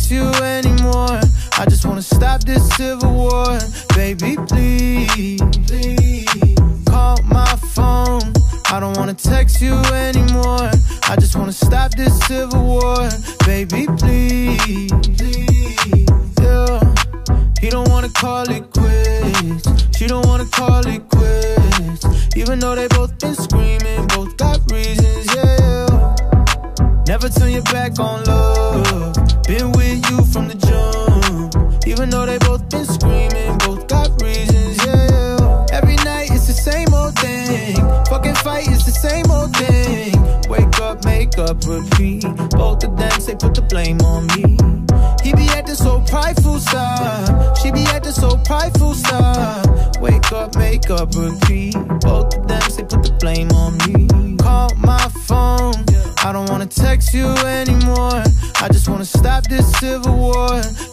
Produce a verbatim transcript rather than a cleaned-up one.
text you anymore. I just wanna stop this civil war. Baby, please, please call my phone. I don't wanna text you anymore. I just wanna stop this civil war. Baby, please, please, yeah. He don't wanna call it quits. She don't wanna call it quits. Even though they both been screaming, both got reasons, yeah. Never turn your back on love. Been with you from the jump. Even though they both been screaming, both got reasons, yeah. Every night it's the same old thing. Fucking fight, it's the same old thing. Wake up, make up, repeat. Both of them say put the blame on me. He be acting so prideful, stop. She be acting so prideful, stop. Wake up, make up, repeat. Both of them say put the blame on me. Call my phone. I don't wanna text you anymore. I just wanna stop this civil war.